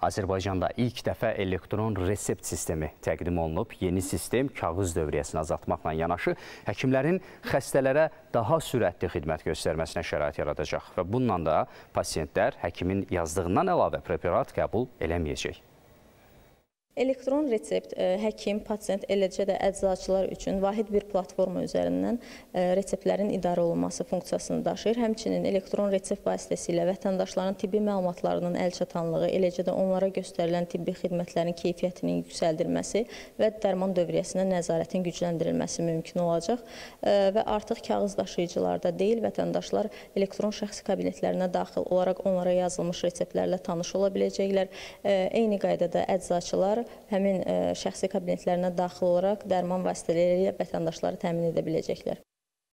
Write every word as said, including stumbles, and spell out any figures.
Azərbaycanda ilk dəfə elektron resept sistemi təqdim olunub. Yeni sistem kağız dövriyyəsini azaltmaqla yanaşı, həkimlərin xəstələrə daha sürətli xidmət göstərməsinə şərait yaradacaq. Və bununla da pasiyentlər həkimin yazdığından əlavə preparat qəbul eləməyəcək. Elektron resept həkim, pasiyent, eləcə də əczaçılar üçün vahid bir platforma üzərindən reseptlərin idarə olunması funksiyasını daşıyır. Həmçinin elektron resept vasitəsilə vətəndaşların tibbi məlumatlarının əlçatanlığı, eləcə də onlara göstərilən tibbi xidmətlərin keyfiyyətinin yüksəldilməsi və dərman dövriyyəsinə nəzarətin gücləndirilməsi mümkün olacaq. Və artıq kağız daşıyıcılarda deyil, vətəndaşlar elektron şəxsi kabinetlərinə daxil olaraq onlara yazılmış reseptlərlə tanış ola biləcəklər. Eyni qaydada əczaçılar həmin şəxsi kabinetlərinə daxil olaraq dərman vasitələri ilə vətəndaşları təmin edə biləcəklər.